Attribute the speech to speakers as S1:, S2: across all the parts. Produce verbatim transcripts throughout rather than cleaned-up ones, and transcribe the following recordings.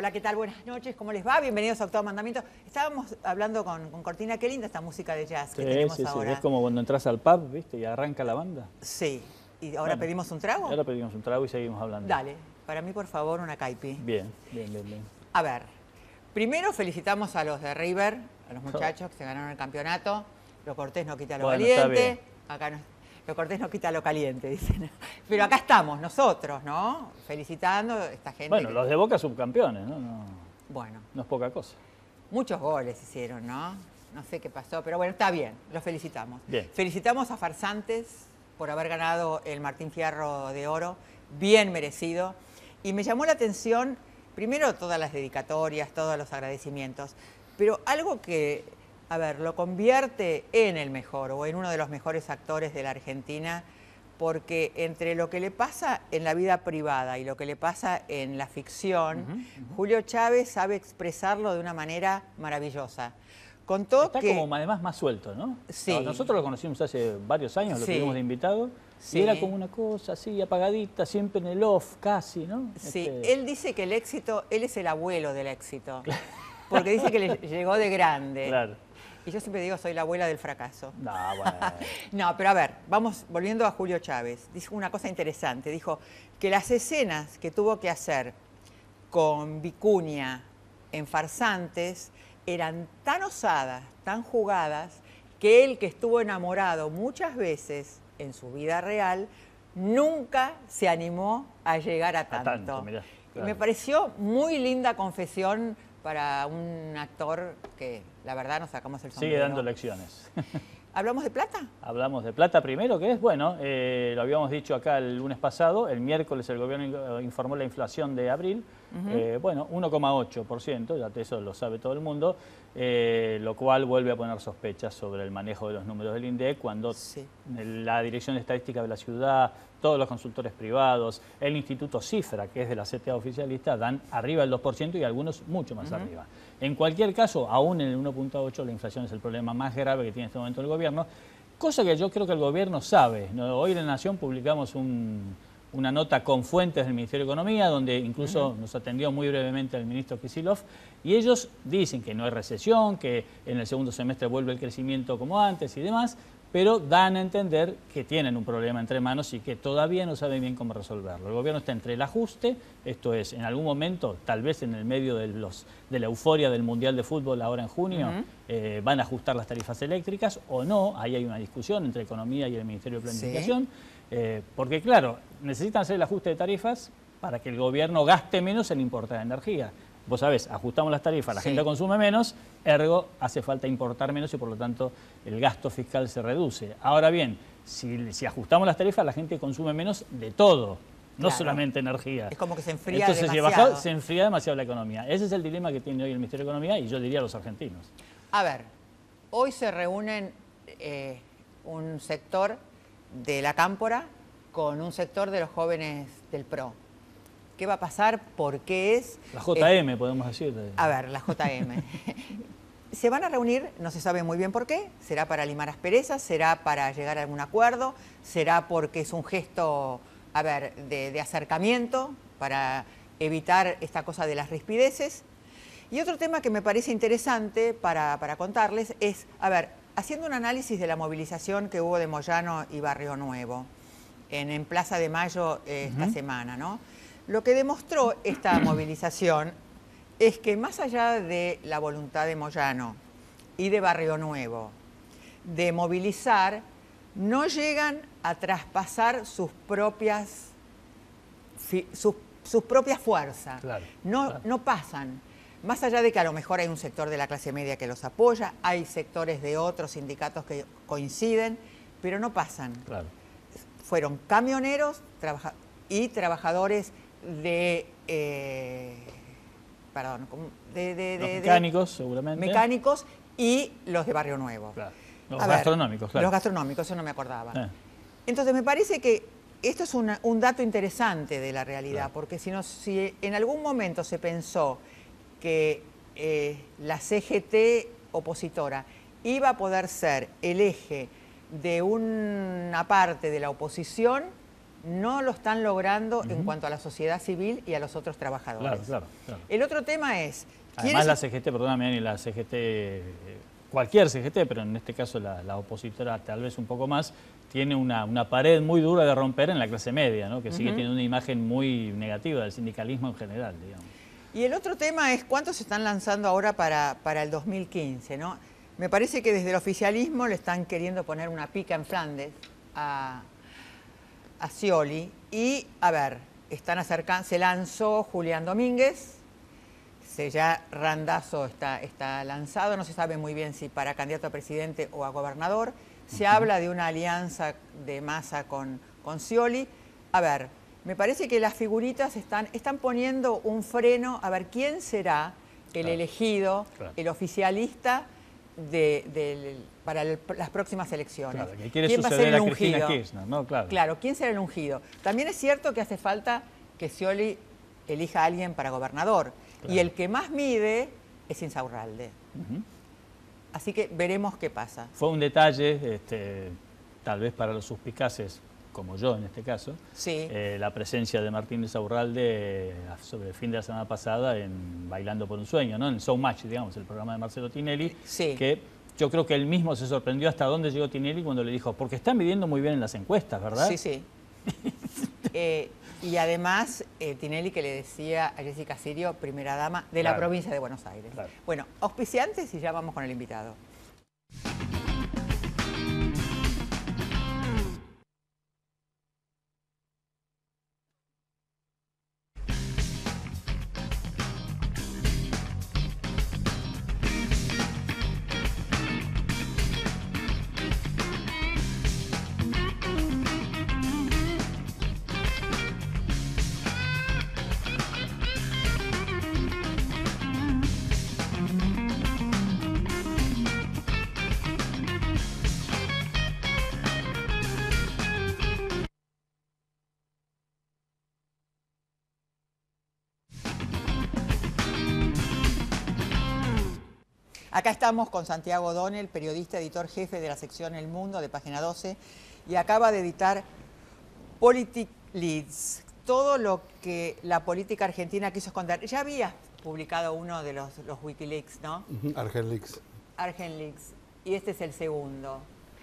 S1: Hola, ¿qué tal? Buenas noches, ¿cómo les va? Bienvenidos a Octavo Mandamiento. Estábamos hablando con, con Cortina, qué linda esta música de jazz que
S2: Sí,
S1: tenemos
S2: sí, sí.
S1: ahora.
S2: Es como cuando entras al pub, ¿viste? Y arranca la banda.
S1: Sí. ¿Y ahora
S2: Bueno,
S1: pedimos un trago?
S2: Ahora pedimos un trago y seguimos hablando.
S1: Dale, para mí, por favor, una caipi.
S2: Bien, bien, bien, bien.
S1: A ver, primero felicitamos a los de River, a los muchachos que se ganaron el campeonato. Lo cortés no quita lo
S2: Bueno, está
S1: valiente.
S2: bien.
S1: Acá no, lo cortés no quita lo caliente, dicen. Pero acá estamos nosotros, ¿no? Felicitando a esta gente.
S2: Bueno,
S1: que-
S2: los de Boca subcampeones, ¿no? No,
S1: Bueno,
S2: no es poca cosa.
S1: muchos goles hicieron, ¿no? No sé qué pasó, pero bueno, está bien, los felicitamos.
S2: Bien.
S1: Felicitamos a Farsantes por haber ganado el Martín Fierro de Oro, bien merecido. Y me llamó la atención, primero, todas las dedicatorias, todos los agradecimientos, pero algo que, a ver, lo convierte en el mejor o en uno de los mejores actores de la Argentina, porque entre lo que le pasa en la vida privada y lo que le pasa en la ficción,
S2: Ujú, ujú.
S1: Julio Chávez sabe expresarlo de una manera maravillosa. Contó
S2: Está
S1: que...
S2: como además más suelto, ¿no?
S1: Sí.
S2: Nosotros lo conocimos hace varios años, lo
S1: Sí.
S2: tuvimos de invitado.
S1: Sí.
S2: Y era como una cosa así, apagadita, siempre en el off, casi, ¿no?
S1: Sí,
S2: Este,
S1: él dice que el éxito, él es el abuelo del éxito, porque dice que le llegó de grande.
S2: Claro.
S1: Y yo siempre digo, soy la abuela del fracaso.
S2: No, bueno.
S1: No, pero a ver, vamos volviendo a Julio Chávez. Dijo una cosa interesante, dijo que las escenas que tuvo que hacer con Vicuña en Farsantes eran tan osadas, tan jugadas, que él, que estuvo enamorado muchas veces en su vida real, nunca se animó a llegar a tanto.
S2: tanto, mirá,
S1: Y
S2: claro.
S1: me pareció muy linda confesión para un actor que, la verdad, nos sacamos el sombrero.
S2: Sigue dando lecciones.
S1: ¿Hablamos de plata?
S2: Hablamos de plata primero, que es, bueno, eh, lo habíamos dicho acá el lunes pasado, el miércoles el gobierno informó la inflación de abril, eh, bueno, uno coma ocho por ciento, ya eso lo sabe todo el mundo, eh, lo cual vuelve a poner sospechas sobre el manejo de los números del INDEC, cuando
S1: Sí.
S2: la Dirección de Estadística de la Ciudad, todos los consultores privados, el Instituto Cifra, que es de la C T A oficialista, dan arriba del dos por ciento y algunos mucho más arriba. En cualquier caso, aún en el uno punto ocho, la inflación es el problema más grave que tiene en este momento el gobierno, cosa que yo creo que el gobierno sabe, ¿no? Hoy en La Nación publicamos un, una nota con fuentes del Ministerio de Economía, donde incluso uh-huh. nos atendió muy brevemente el ministro Kicillof, y ellos dicen que no hay recesión, que en el segundo semestre vuelve el crecimiento como antes y demás, pero dan a entender que tienen un problema entre manos y que todavía no saben bien cómo resolverlo. El gobierno está entre el ajuste, esto es, en algún momento, tal vez en el medio de, los, de la euforia del Mundial de Fútbol ahora en junio, uh-huh. eh, van a ajustar las tarifas eléctricas o no, ahí hay una discusión entre Economía y el Ministerio de Planificación, ¿sí? eh, porque claro, necesitan hacer el ajuste de tarifas para que el gobierno gaste menos en importar energía. Vos sabés, ajustamos las tarifas, la sí. gente consume menos, ergo hace falta importar menos y por lo tanto el gasto fiscal se reduce. Ahora bien, si, si ajustamos las tarifas, la gente consume menos de todo, no claro. solamente energía.
S1: Es como que se enfría
S2: Entonces,
S1: demasiado.
S2: Si baja, se enfría demasiado la economía. Ese es el dilema que tiene hoy el Ministerio de Economía y yo diría los argentinos.
S1: A ver, hoy se reúnen eh, un sector de la cámpora con un sector de los jóvenes del P R O. ¿Qué va a pasar? ¿Por qué es?
S2: La J M, eh, podemos decir.
S1: A ver, la J M. Se van a reunir, no se sabe muy bien por qué. ¿Será para limar asperezas? ¿Será para llegar a algún acuerdo? ¿Será porque es un gesto, a ver, de, de acercamiento para evitar esta cosa de las rispideces? Y otro tema que me parece interesante para, para contarles es, a ver, haciendo un análisis de la movilización que hubo de Moyano y Barrio Nuevo en, en Plaza de Mayo eh, esta uh-huh. semana, ¿no? Lo que demostró esta movilización es que más allá de la voluntad de Moyano y de Barrio Nuevo de movilizar, no llegan a traspasar sus propias, sus, sus propias fuerzas.
S2: Claro,
S1: no,
S2: claro.
S1: no pasan. Más allá de que a lo mejor hay un sector de la clase media que los apoya, hay sectores de otros sindicatos que coinciden, pero no pasan.
S2: Claro.
S1: Fueron camioneros trabaja y trabajadores de, eh, perdón, de, de,
S2: los
S1: de
S2: mecánicos,
S1: de,
S2: seguramente.
S1: Mecánicos y los de Barrio Nuevo.
S2: Claro. Los
S1: A
S2: gastronómicos,
S1: ver,
S2: claro.
S1: Los gastronómicos, eso no me acordaba.
S2: Eh.
S1: Entonces me parece que esto es una, un dato interesante de la realidad,
S2: Claro.
S1: porque si, no, si en algún momento se pensó que eh, la C G T opositora iba a poder ser el eje de una parte de la oposición, no lo están logrando uh-huh. en cuanto a la sociedad civil y a los otros trabajadores.
S2: Claro, claro, claro.
S1: El otro tema es...
S2: Además la C G T, perdóname, la C G T, cualquier C G T, pero en este caso la, la opositora tal vez un poco más, tiene una, una pared muy dura de romper en la clase media, ¿no? Que uh-huh. sigue teniendo una imagen muy negativa del sindicalismo en general, digamos.
S1: Y el otro tema es cuántos se están lanzando ahora para, para el dos mil quince, ¿no? Me parece que desde el oficialismo le están queriendo poner una pica en Flandes a, a Scioli. Y, a ver, están acercando, se lanzó Julián Domínguez, se ya Randazzo está, está lanzado, no se sabe muy bien si para candidato a presidente o a gobernador. Se uh-huh. habla de una alianza de Massa con, con Scioli. A ver, me parece que las figuritas están, están poniendo un freno a ver quién será el claro. elegido, claro. el oficialista de, de, para el, las próximas elecciones.
S2: Claro, que quiere
S1: ¿Quién va a ser el
S2: a
S1: ungido?
S2: Kirchner, ¿no? Claro.
S1: Claro, ¿quién será el ungido? También es cierto que hace falta que Scioli elija a alguien para gobernador. Claro. Y el que más mide es Insaurralde. Uh-huh. Así que veremos qué pasa.
S2: Fue un detalle, este, tal vez para los suspicaces, como yo en este caso,
S1: sí.
S2: eh, la presencia de Martín Insaurralde eh, sobre el fin de la semana pasada en Bailando por un Sueño, ¿no? En Showmatch, digamos, el programa de Marcelo Tinelli,
S1: sí.
S2: que yo creo que él mismo se sorprendió hasta dónde llegó Tinelli cuando le dijo, porque están midiendo muy bien en las encuestas, ¿verdad?
S1: Sí, sí. eh, y además, eh, Tinelli que le decía a Jessica Sirio, primera dama de claro. la provincia de Buenos Aires.
S2: Claro.
S1: Bueno, auspiciantes y ya vamos con el invitado. Acá estamos con Santiago O'Donnell, periodista, editor jefe de la sección El Mundo de Página doce, y acaba de editar Politic Leads, todo lo que la política argentina quiso esconder. Ya habías publicado uno de los, los Wikileaks, ¿no?
S3: Uh-huh. Argenleaks.
S1: Argenleaks, y este es el segundo.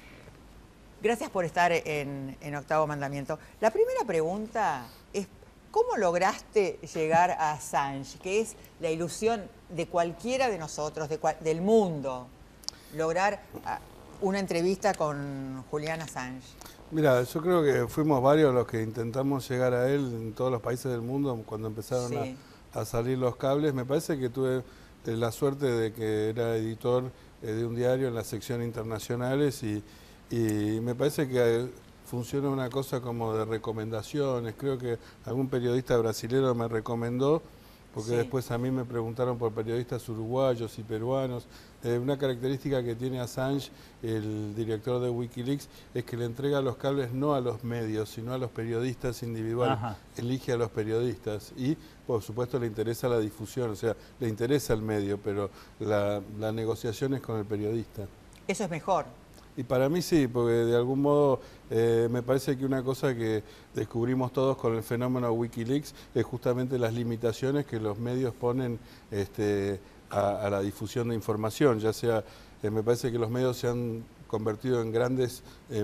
S1: Gracias por estar en, en Octavo Mandamiento. La primera pregunta es, ¿cómo lograste llegar a Assange, que es la ilusión de cualquiera de nosotros, de cual, del mundo, lograr una entrevista con Julian Assange?
S3: Mira, yo creo que fuimos varios los que intentamos llegar a él en todos los países del mundo cuando empezaron sí. a, a salir los cables. Me parece que tuve la suerte de que era editor de un diario en la sección internacionales y, y me parece que funciona una cosa como de recomendaciones. Creo que algún periodista brasileño me recomendó, porque sí. después a mí me preguntaron por periodistas uruguayos y peruanos. Eh, una característica que tiene Assange, el director de Wikileaks, es que le entrega los cables no a los medios, sino a los periodistas individuales. Ajá. Elige a los periodistas y, por supuesto, le interesa la difusión, o sea, le interesa el medio, pero la, la negociación es con el periodista.
S1: Eso es mejor.
S3: Y para mí sí, porque de algún modo eh, me parece que una cosa que descubrimos todos con el fenómeno Wikileaks es justamente las limitaciones que los medios ponen este, a, a la difusión de información, ya sea, eh, me parece que los medios se han convertido en grandes eh,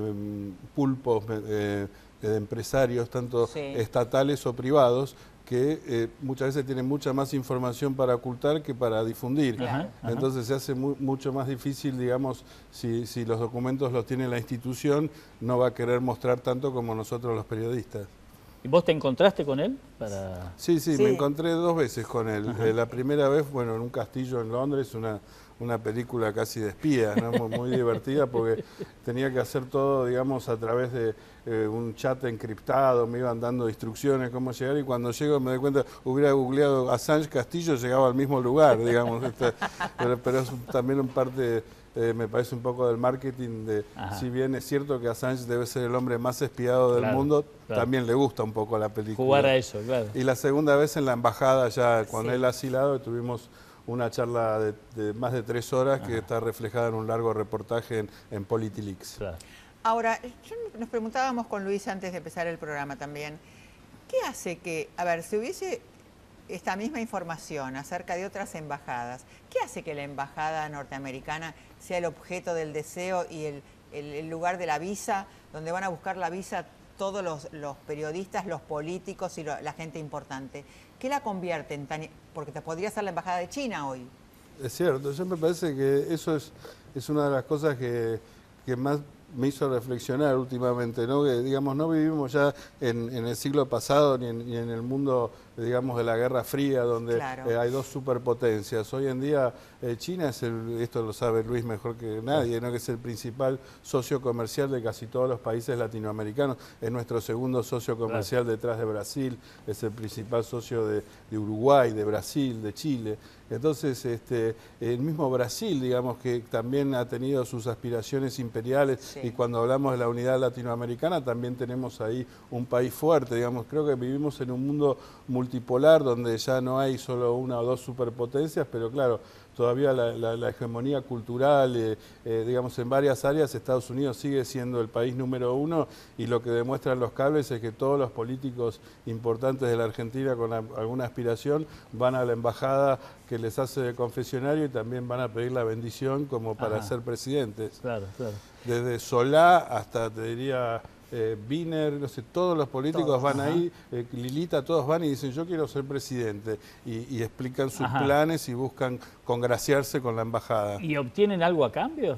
S3: pulpos eh, de empresarios, tanto sí. estatales o privados, que eh, muchas veces tienen mucha más información para ocultar que para difundir. Ajá, ajá. Entonces se hace mu mucho más difícil, digamos, si, si los documentos los tiene la institución, no va a querer mostrar tanto como nosotros los periodistas.
S2: ¿Y vos te encontraste con él? Para...
S3: Sí, sí, sí, me encontré dos veces con él. Eh, la primera vez, bueno, en un castillo en Londres, una, una película casi de espías, ¿no? muy, muy divertida, porque tenía que hacer todo, digamos, a través de eh, un chat encriptado, me iban dando instrucciones cómo llegar, y cuando llego me doy cuenta, hubiera googleado Assange Castillo, llegaba al mismo lugar, digamos. Este, pero, pero es también un parte... Eh, me parece un poco del marketing de, Ajá. si bien es cierto que Assange debe ser el hombre más espiado del claro, mundo, claro. también le gusta un poco la película.
S2: Jugar a eso, claro.
S3: Y la segunda vez en la embajada, ya con sí. él asilado, tuvimos una charla de, de más de tres horas Ajá. que está reflejada en un largo reportaje en, en Politileaks.
S2: Claro.
S1: Ahora, yo, nos preguntábamos con Luis antes de empezar el programa también, ¿qué hace que, a ver, si hubiese esta misma información acerca de otras embajadas, ¿qué hace que la embajada norteamericana sea el objeto del deseo y el, el, el lugar de la visa, donde van a buscar la visa todos los, los periodistas, los políticos y lo, la gente importante? ¿Qué la convierte en tan...? Porque te podría ser la embajada de China hoy.
S3: Es cierto, yo me parece que eso es, es una de las cosas que, que más me hizo reflexionar últimamente, ¿no? Que, digamos, no vivimos ya en, en el siglo pasado ni en, ni en el mundo, digamos, de la Guerra Fría, donde claro. eh, hay dos superpotencias. Hoy en día eh, China es el, esto lo sabe Luis mejor que nadie, ¿no? Que es el principal socio comercial de casi todos los países latinoamericanos. Es nuestro segundo socio comercial claro. detrás de Brasil, es el principal socio de, de Uruguay, de Brasil, de Chile. Entonces, este, el mismo Brasil, digamos, que también ha tenido sus aspiraciones imperiales, sí. y cuando hablamos de la unidad latinoamericana también tenemos ahí un país fuerte, digamos, creo que vivimos en un mundo multipolar donde ya no hay solo una o dos superpotencias, pero claro, todavía la, la, la hegemonía cultural, eh, eh, digamos, en varias áreas, Estados Unidos sigue siendo el país número uno, y lo que demuestran los cables es que todos los políticos importantes de la Argentina con a, alguna aspiración van a la embajada que les hace de confesionario y también van a pedir la bendición como para Ajá. ser presidentes.
S2: Claro, claro.
S3: Desde Solá hasta, te diría... Eh, Wiener, no sé, todos los políticos todos, van ajá. ahí, eh, Lilita, todos van y dicen yo quiero ser presidente y, y explican sus ajá. planes y buscan congraciarse con la embajada.
S2: ¿Y obtienen algo a cambio?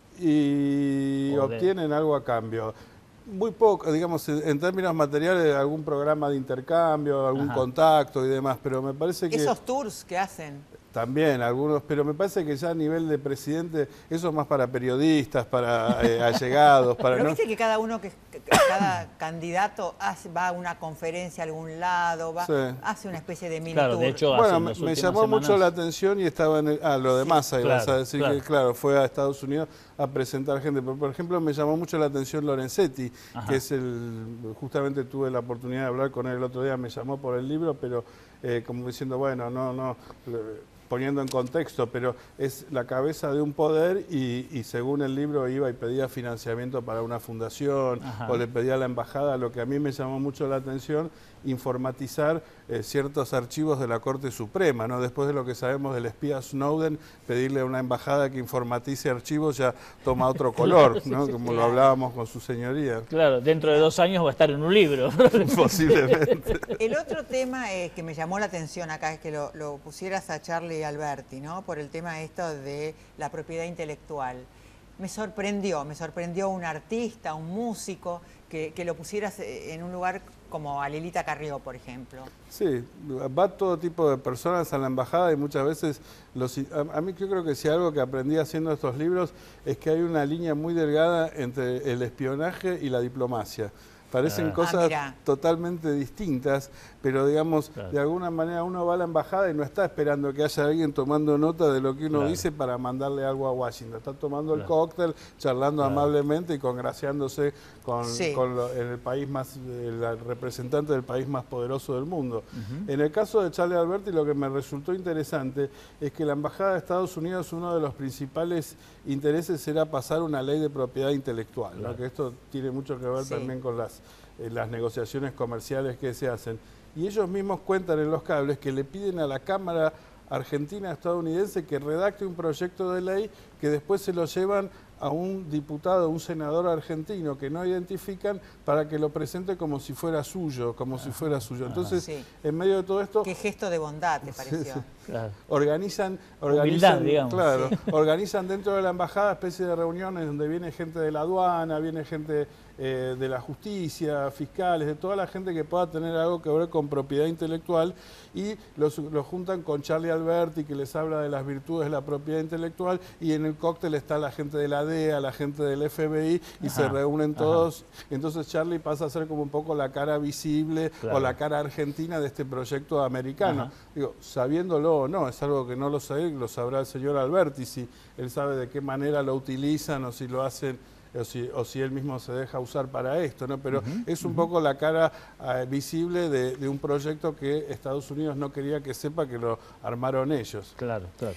S3: Y Joder. obtienen algo a cambio. Muy poco, digamos, en términos materiales, algún programa de intercambio, algún ajá. contacto y demás, pero me parece que...
S1: Esos tours que hacen.
S3: También, algunos, pero me parece que ya a nivel de presidente, eso es más para periodistas, para eh, allegados, para...
S1: Pero
S3: no...
S1: viste que cada uno, que, que cada candidato hace, va a una conferencia a algún lado, va, sí. hace una especie de mini
S2: claro,
S1: tour.
S2: De hecho,
S3: bueno, me, me llamó semanas... mucho la atención y estaba en el... Ah, lo de Massa, sí, ibas claro, a decir claro. que, claro, fue a Estados Unidos a presentar gente. Pero, por ejemplo, me llamó mucho la atención Lorenzetti, Ajá. que es el... Justamente tuve la oportunidad de hablar con él el otro día, me llamó por el libro, pero eh, como diciendo, bueno, no, no... poniendo en contexto, pero es la cabeza de un poder y, y según el libro iba y pedía financiamiento para una fundación Ajá. o le pedía a la embajada, lo que a mí me llamó mucho la atención, informatizar eh, ciertos archivos de la Corte Suprema, ¿no? Después de lo que sabemos del espía Snowden, pedirle a una embajada que informatice archivos ya toma otro color, ¿no? Como sí, lo hablábamos con su señoría.
S2: Claro, dentro de dos años va a estar en un libro.
S3: Posiblemente.
S1: El otro tema eh, que me llamó la atención acá es que lo, lo pusieras a Charlie Alberti, ¿no? Por el tema esto de la propiedad intelectual. Me sorprendió, me sorprendió un artista, un músico, que, que lo pusieras en un lugar como a Lilita Carrió, por ejemplo.
S3: Sí, va todo tipo de personas a la embajada y muchas veces, los, a, a mí yo creo que si algo que aprendí haciendo estos libros es que hay una línea muy delgada entre el espionaje y la diplomacia. Parecen ah. cosas ah, totalmente distintas, pero digamos, claro. de alguna manera uno va a la embajada y no está esperando que haya alguien tomando nota de lo que uno claro. dice para mandarle algo a Washington. Está tomando claro. el cóctel, charlando claro. amablemente y congraciándose con, sí. con lo, en el país más, el representante del país más poderoso del mundo. Uh-huh. En el caso de Charlie Alberti, lo que me resultó interesante es que la embajada de Estados Unidos, uno de los principales intereses era pasar una ley de propiedad intelectual, claro. ¿no? Que esto tiene mucho que ver sí. también con las las negociaciones comerciales que se hacen. Y ellos mismos cuentan en los cables que le piden a la Cámara Argentina estadounidense que redacte un proyecto de ley que después se lo llevan a un diputado, un senador argentino que no identifican para que lo presente como si fuera suyo, como ah, si fuera suyo. Entonces, sí. en medio de todo esto...
S1: Qué gesto de bondad, ¿te pareció? Sí, sí.
S2: Claro.
S3: Organizan, organizan,
S2: Humildad, digamos.
S3: Claro,
S2: sí.
S3: organizan dentro de la embajada especie de reuniones donde viene gente de la aduana, viene gente eh, de la justicia, fiscales, de toda la gente que pueda tener algo que ver con propiedad intelectual, y los, los juntan con Charlie Alberti, que les habla de las virtudes de la propiedad intelectual, y en el cóctel está la gente de la D E A, la gente del F B I, y ajá, se reúnen todos. Ajá. Entonces Charlie pasa a ser como un poco la cara visible, claro. o la cara argentina de este proyecto americano. Ajá. Digo, sabiéndolo o no, es algo que no lo sabe, lo sabrá el señor Alberti, si él sabe de qué manera lo utilizan o si lo hacen, o si, o si él mismo se deja usar para esto, ¿no? Pero uh-huh, es un uh-huh. poco la cara uh, visible de, de un proyecto que Estados Unidos no quería que sepa que lo armaron ellos.
S2: Claro, claro.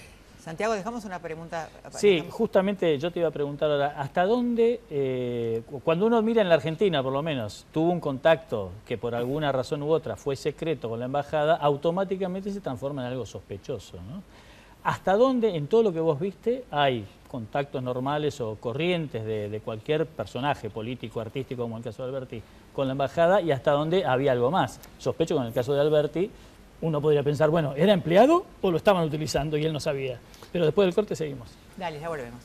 S1: Santiago, dejamos una pregunta.
S2: Sí,
S1: dejamos...
S2: justamente yo te iba a preguntar ahora, ¿hasta dónde, eh, cuando uno mira en la Argentina por lo menos, tuvo un contacto que por alguna razón u otra fue secreto con la embajada, automáticamente se transforma en algo sospechoso, ¿no? ¿Hasta dónde en todo lo que vos viste hay contactos normales o corrientes de, de cualquier personaje político, artístico, como el caso de Alberti, con la embajada, y hasta dónde había algo más? Sospecho que en el caso de Alberti uno podría pensar, bueno, ¿era empleado o lo estaban utilizando y él no sabía? Pero después del corte seguimos.
S1: Dale, ya volvemos.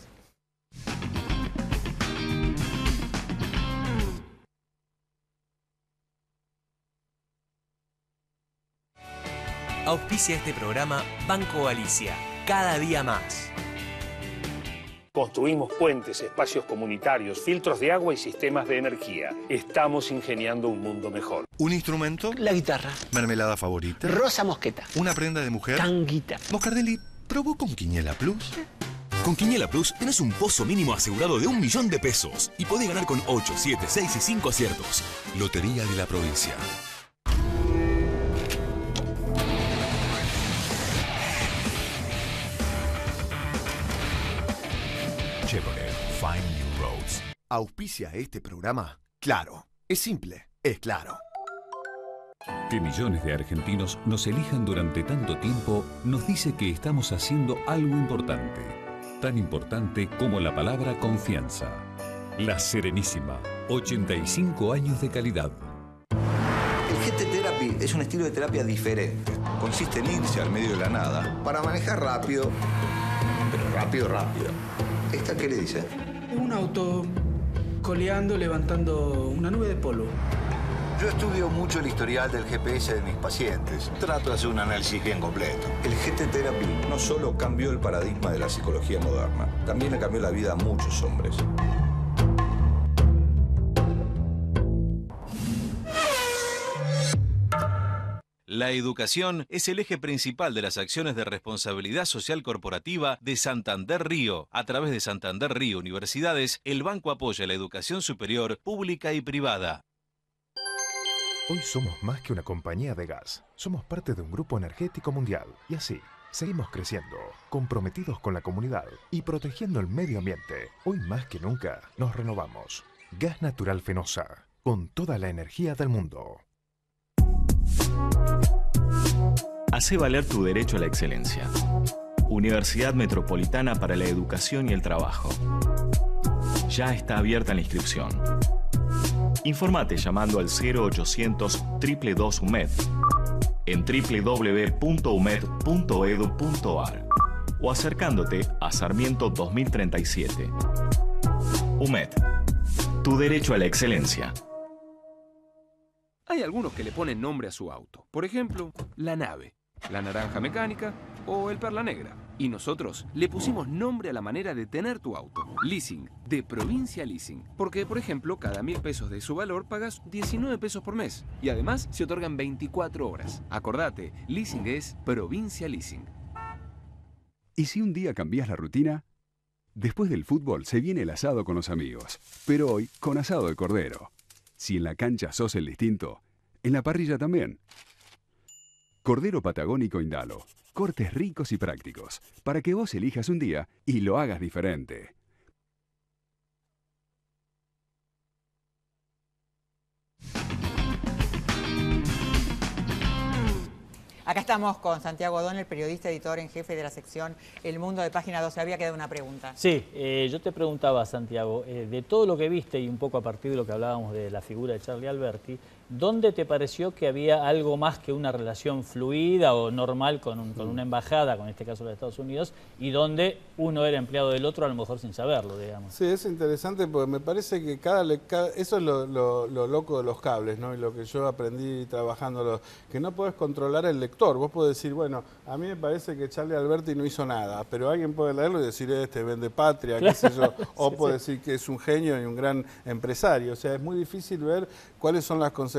S4: Auspicia este programa Banco Galicia, cada día más.
S5: Construimos puentes, espacios comunitarios, filtros de agua y sistemas de energía. Estamos ingeniando un mundo mejor.
S6: ¿Un instrumento?
S7: La guitarra.
S6: ¿Mermelada favorita?
S7: Rosa mosqueta.
S6: ¿Una prenda de mujer?
S7: Tanguita.
S6: Moscardelli, ¿probó con Quiniela Plus?
S8: Con Quiniela Plus tenés un pozo mínimo asegurado de un millón de pesos y podés ganar con ocho, siete, seis y cinco aciertos.
S6: Lotería de la provincia.
S9: Chevrolet Find New Roads. Auspicia este programa. Claro, es simple, es claro.
S10: Que millones de argentinos nos elijan durante tanto tiempo nos dice que estamos haciendo algo importante. Tan importante como la palabra confianza. La Serenísima. ochenta y cinco años de calidad.
S11: El G T Therapy es un estilo de terapia diferente. Consiste en irse al medio de la nada para manejar rápido, pero rápido, rápido. ¿Esta qué le dice?
S12: Es un auto coleando, levantando una nube de polvo.
S11: Yo estudio mucho el historial del G P S de mis pacientes. Trato de hacer un análisis bien completo. El G T Therapy no solo cambió el paradigma de la psicología moderna, también le cambió la vida a muchos hombres.
S13: La educación es el eje principal de las acciones de responsabilidad social corporativa de Santander Río. A través de Santander Río Universidades, el banco apoya la educación superior, pública y privada.
S14: Hoy somos más que una compañía de gas. Somos parte de un grupo energético mundial. Y así, seguimos creciendo, comprometidos con la comunidad y protegiendo el medio ambiente. Hoy más que nunca, nos renovamos. Gas Natural Fenosa, con toda la energía del mundo.
S15: Hacé valer tu derecho a la excelencia. Universidad Metropolitana para la Educación y el Trabajo. Ya está abierta la inscripción. Informate llamando al cero ochocientos, dos dos dos, U M E D en doble u doble u doble u punto u m e d punto e d u punto a r o acercándote a Sarmiento dos mil treinta y siete. U M E D, tu derecho a la excelencia.
S16: Hay algunos que le ponen nombre a su auto. Por ejemplo, la nave, la naranja mecánica o el perla negra. Y nosotros le pusimos nombre a la manera de tener tu auto. Leasing, de Provincia Leasing. Porque, por ejemplo, cada mil pesos de su valor pagas diecinueve pesos por mes. Y además se otorgan veinticuatro horas. Acordate, Leasing es Provincia Leasing.
S17: ¿Y si un día cambias la rutina? Después del fútbol se viene el asado con los amigos. Pero hoy con asado de cordero. Si en la cancha sos el distinto, en la parrilla también. Cordero Patagónico Indalo. Cortes ricos y prácticos, para que vos elijas un día y lo hagas diferente.
S1: Acá estamos con Santiago O'Donnell, periodista, editor en jefe de la sección El Mundo de Página doce. Había quedado una pregunta.
S2: Sí, eh, yo te preguntaba, Santiago, eh, de todo lo que viste y un poco a partir de lo que hablábamos de la figura de Charlie Alberti, ¿dónde te pareció que había algo más que una relación fluida o normal con, un, con una embajada, con este caso de Estados Unidos, y donde uno era empleado del otro, a lo mejor sin saberlo, digamos?
S3: Sí, es interesante porque me parece que cada, cada eso es lo, lo, lo loco de los cables, ¿no? Y lo que yo aprendí trabajando, que no podés controlar el lector. Vos podés decir, bueno, a mí me parece que Charlie Alberti no hizo nada, pero alguien puede leerlo y decir, este vende patria, qué sé yo, o sí, puede sí. decir que es un genio y un gran empresario. O sea, es muy difícil ver cuáles son las consecuencias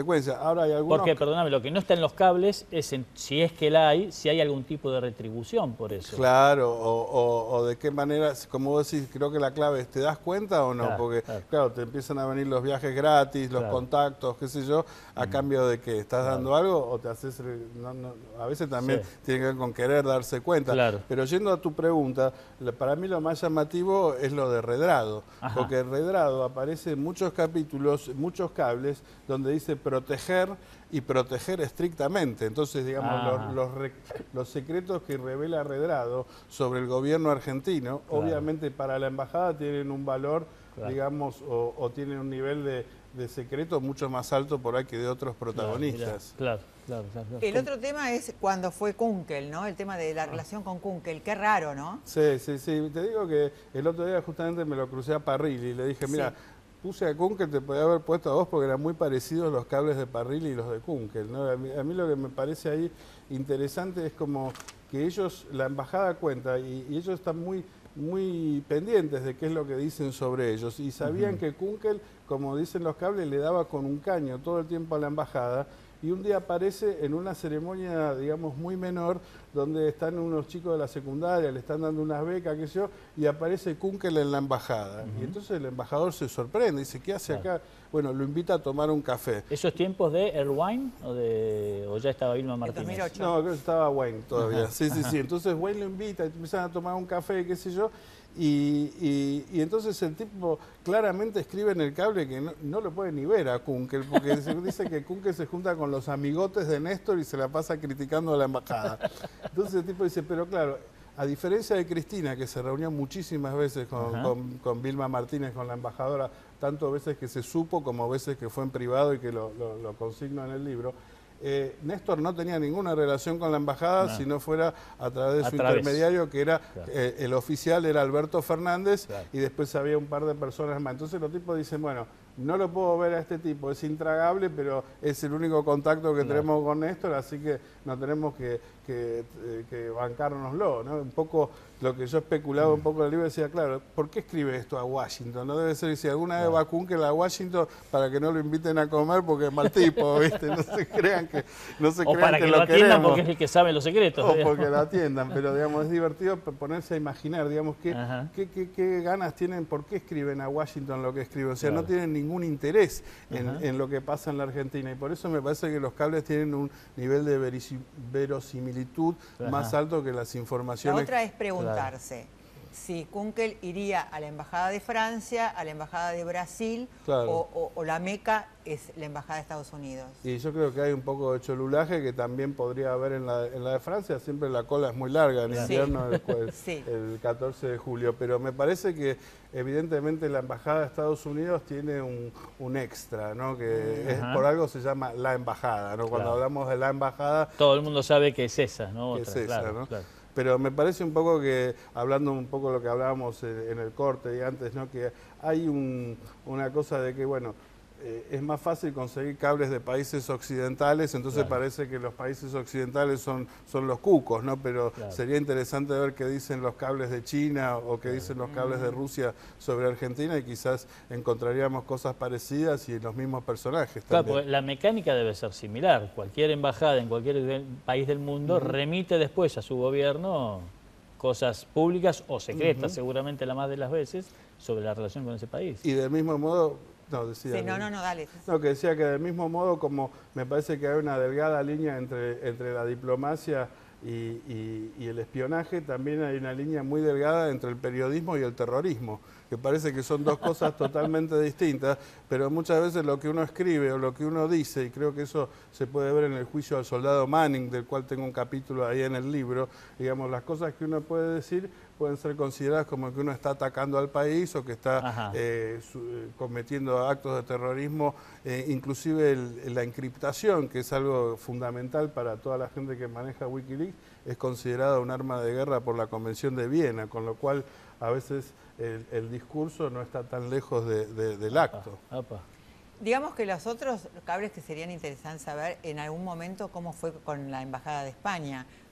S3: consecuencias. Ahora hay algunos...
S2: Porque, perdóname, lo que no está en los cables es en, si es que la hay, si hay algún tipo de retribución por eso.
S3: Claro, o, o, o de qué manera, como vos decís, creo que la clave es, ¿te das cuenta o no?
S2: Claro,
S3: Porque,
S2: claro.
S3: claro, te empiezan a venir los viajes gratis, los
S2: Claro.
S3: contactos, qué sé yo, a
S2: Mm.
S3: cambio de que estás
S2: Claro.
S3: dando algo o te haces... No, no, a veces también
S2: Sí.
S3: tiene que ver con querer darse cuenta.
S2: Claro.
S3: Pero yendo a tu pregunta, la- para mí lo más llamativo es lo de Redrado,
S2: Ajá.
S3: porque Redrado aparece en muchos capítulos, muchos cables, donde dice proteger y proteger estrictamente. Entonces, digamos,
S2: Ah.
S3: los, los, re- los secretos que revela Redrado sobre el gobierno argentino,
S2: Claro.
S3: obviamente para la embajada tienen un valor,
S2: Claro.
S3: digamos, o, o tienen un nivel de, de secreto mucho más alto por ahí que de otros protagonistas.
S2: Claro, claro, claro. claro.
S1: El otro tema es cuando fue Kunkel, ¿no? El tema de la relación con Kunkel. Qué raro, ¿no?
S3: Sí, sí, sí. Te digo que el otro día justamente me lo crucé a Parrilli y le dije, mira,
S1: Sí.
S3: puse a Kunkel, te podía haber puesto a vos porque eran muy parecidos los cables de Parrilli y los de Kunkel, ¿no? A mí, a mí lo que me parece ahí interesante es como que ellos, la embajada cuenta y, y ellos están muy muy pendientes de qué es lo que dicen sobre ellos y sabían
S2: Ujú.
S3: que Kunkel, como dicen los cables, le daba con un caño todo el tiempo a la embajada y un día aparece en una ceremonia, digamos, muy menor, donde están unos chicos de la secundaria, le están dando unas becas, qué sé yo, y aparece Kunkel en la embajada. Y entonces el embajador se sorprende, dice, ¿qué hace acá? Bueno, lo invita a tomar un café.
S2: ¿Esos tiempos de Erwin o, de, o ya estaba Vilma Martínez?
S3: No, creo que estaba Wayne todavía.
S2: Ajá.
S3: Sí, sí, sí. Entonces Wayne lo invita, y empiezan a tomar un café, qué sé yo, y, y, y entonces el tipo claramente escribe en el cable que no, no lo puede ni ver a Kunkel, porque se dice que Kunkel se junta con los amigotes de Néstor y se la pasa criticando a la embajada. Entonces el tipo dice, pero claro, a diferencia de Cristina, que se reunió muchísimas veces con,
S2: Ajá.
S3: con, con Vilma Martínez, con la embajadora, tanto veces que se supo como veces que fue en privado y que lo, lo, lo consigno en el libro, eh, Néstor no tenía ninguna relación con la embajada
S2: No.
S3: si no fuera a través de
S2: A
S3: su
S2: través.
S3: intermediario, que era
S2: Claro.
S3: eh, el oficial era Alberto Fernández,
S2: Claro.
S3: y después había un par de personas más. Entonces los tipos dicen, bueno, no lo puedo ver a este tipo, es intragable, pero es el único contacto que
S2: Claro.
S3: tenemos con Néstor, así que no tenemos que, que, eh, que bancárnoslo, ¿no? Un poco lo que yo especulaba un poco en el libro, decía, claro, ¿por qué escribe esto a Washington? No debe ser, si alguna vez va Kunkel a Washington para que no lo inviten a comer porque es mal tipo, ¿viste? No se crean que, no se
S2: O
S3: crean
S2: para que,
S3: que
S2: lo
S3: lo
S2: atiendan
S3: queremos.
S2: porque es el que sabe los secretos.
S3: O
S2: digamos.
S3: porque lo atiendan, pero digamos, es divertido p- ponerse a imaginar, digamos, qué,
S2: Ajá.
S3: qué, qué- qué ganas tienen, por qué escriben a Washington lo que escriben. O sea,
S2: Claro.
S3: no tienen ningún interés en,
S2: Ajá.
S3: en lo que pasa en la Argentina. Y por eso me parece que los cables tienen un nivel de verisi- verosimilitud
S2: Ajá.
S3: más alto que las
S1: La
S3: informaciones.
S1: otra es preguntarse si Kunkel iría a la Embajada de Francia, a la Embajada de Brasil,
S3: Claro.
S1: o, o- o la Meca es la Embajada de Estados Unidos.
S3: Y yo creo que hay un poco de cholulaje que también podría haber en la, en la de Francia. Siempre la cola es muy larga en
S1: Sí.
S3: invierno, el, el-
S1: Sí.
S3: el catorce de julio. Pero me parece que evidentemente la Embajada de Estados Unidos tiene un, un extra, ¿no? Que es,
S2: Ajá.
S3: por algo se llama la Embajada, ¿no? Cuando
S2: Claro.
S3: hablamos de la Embajada,
S2: Todo el mundo sabe que es esa, ¿no?
S3: es
S2: Otra,
S3: esa,
S2: claro,
S3: ¿no?
S2: claro.
S3: Pero me parece un poco que, hablando un poco de lo que hablábamos eh, en el corte y antes, ¿no? Que hay un- una cosa de que, bueno, eh, es más fácil conseguir cables de países occidentales, entonces
S2: Claro.
S3: parece que los países occidentales son, son los cucos, ¿no? Pero
S2: Claro.
S3: sería interesante ver qué dicen los cables de China o qué dicen los cables de Rusia sobre Argentina y quizás encontraríamos cosas parecidas y los mismos personajes
S2: Claro,
S3: también.
S2: porque la mecánica debe ser similar. Cualquier embajada en cualquier de- país del mundo
S3: Ujú.
S2: remite después a su gobierno cosas públicas o secretas,
S3: Ujú.
S2: seguramente la más de las veces, sobre la relación con ese país.
S3: Y del mismo modo, no, decía...
S1: Sí, no, no, no, dale.
S3: No, que decía que del mismo modo como me parece que hay una delgada línea entre, entre la diplomacia y, y- y el espionaje, también hay una línea muy delgada entre el periodismo y el terrorismo, que parece que son dos cosas totalmente distintas, pero muchas veces lo que uno escribe o lo que uno dice, y creo que eso se puede ver en el juicio al soldado Manning, del cual tengo un capítulo ahí en el libro, digamos, las cosas que uno puede decir pueden ser consideradas como que uno está atacando al país o que está
S2: Ajá.
S3: eh, su- eh, cometiendo actos de terrorismo, eh, inclusive el- la encriptación, que es algo fundamental para toda la gente que maneja Wikileaks, es considerada un arma de guerra por la Convención de Viena, con lo cual a veces el, el discurso no está tan lejos de- de- del acto.
S2: Apa.
S1: Digamos que los otros cables que serían interesantes saber en algún momento cómo fue con la Embajada de España,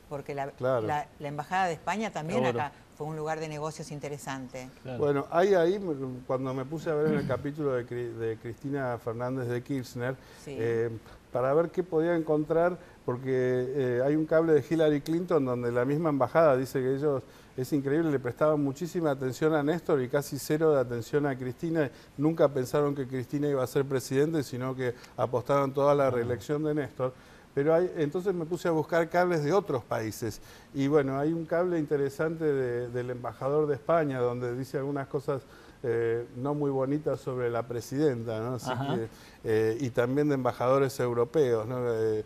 S1: porque la,
S3: claro.
S1: la, la Embajada de España también
S3: Seguro.
S1: acá fue un lugar de negocios interesante.
S3: Claro. Bueno, hay ahí, cuando me puse a ver en el capítulo de, de Cristina Fernández de Kirchner, sí. eh, para ver qué podía encontrar, porque eh, hay un cable de Hillary Clinton donde la misma embajada dice que ellos, es increíble, le prestaban muchísima atención a Néstor y casi cero de atención a Cristina. Nunca pensaron que Cristina iba a ser presidente, sino que apostaron toda la reelección de Néstor. Pero hay, entonces me puse a buscar cables de otros países y bueno, hay un cable interesante de, del embajador de España donde dice algunas cosas eh, no muy bonitas sobre la presidenta, ¿no? Así que, eh, y también de embajadores europeos, ¿no? Eh,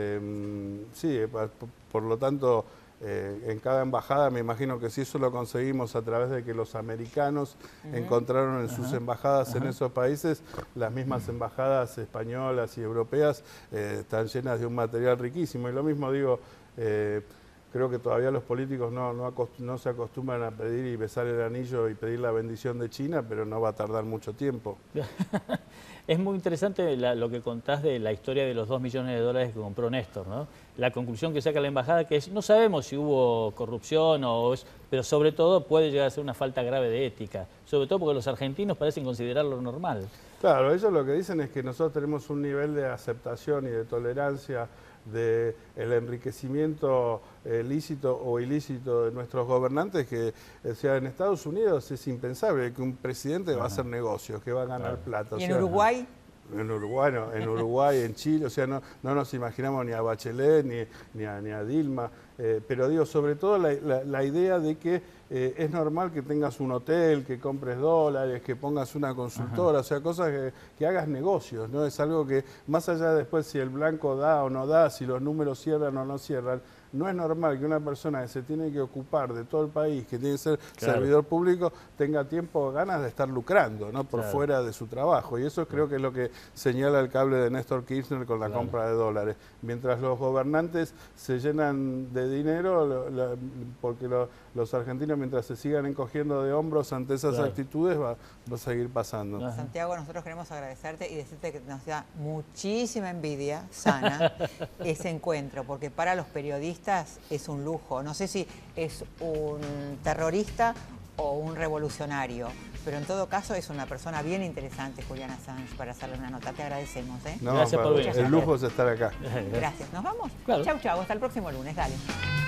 S3: eh, sí, por, por lo tanto, eh, en cada embajada me imagino que si eso lo conseguimos a través de que los americanos uh-huh. encontraron en sus uh-huh. embajadas uh-huh. en esos países, las mismas uh-huh. embajadas españolas y europeas eh, están llenas de un material riquísimo. Y lo mismo digo, eh, creo que todavía los políticos no, no, no se acostumbran a pedir y besar el anillo y pedir la bendición de China, pero no va a tardar mucho tiempo.
S2: Es muy interesante la, lo que contás de la historia de los dos millones de dólares que compró Néstor, ¿no? La conclusión que saca la embajada, que es, no sabemos si hubo corrupción, o es, pero sobre todo puede llegar a ser una falta grave de ética, sobre todo porque los argentinos parecen considerarlo normal.
S3: Claro, ellos lo que dicen es que nosotros tenemos un nivel de aceptación y de tolerancia del enriquecimiento eh, lícito o ilícito de nuestros gobernantes, que o sea, en Estados Unidos es impensable que un presidente Ajá. va a hacer negocios, que va a ganar claro. plata.
S1: ¿Y
S3: o
S1: en
S3: sea,
S1: Uruguay?
S3: En Uruguay, no, en Uruguay, en Chile, o sea, no, no nos imaginamos ni a Bachelet ni, ni, a, ni a Dilma, eh, pero digo, sobre todo la, la, la idea de que eh, es normal que tengas un hotel, que compres dólares, que pongas una consultora, Ajá. o sea, cosas que, que hagas negocios, ¿no? Es algo que, más allá de después si el blanco da o no da, si los números cierran o no cierran, no es normal que una persona que se tiene que ocupar de todo el país, que tiene que ser claro. servidor público, tenga tiempo o ganas de estar lucrando, ¿no? Por claro. fuera de su trabajo. Y eso creo que es lo que señala el cable de Néstor Kirchner con la claro. compra de dólares. Mientras los gobernantes se llenan de dinero, lo, lo, porque lo, los argentinos, mientras se sigan encogiendo de hombros ante esas claro. actitudes, va, va a seguir pasando.
S1: Ajá. Santiago, nosotros queremos agradecerte y decirte que nos da muchísima envidia sana ese encuentro, porque para los periodistas es un lujo. No sé si es un terrorista o un revolucionario, pero en todo caso es una persona bien interesante, Julián Assange, para hacerle una nota. Te agradecemos. ¿eh?
S3: No, gracias por venir. El lujo es estar acá.
S1: Gracias. ¿Nos vamos? Claro. Chau, chau. Hasta el próximo lunes. Dale.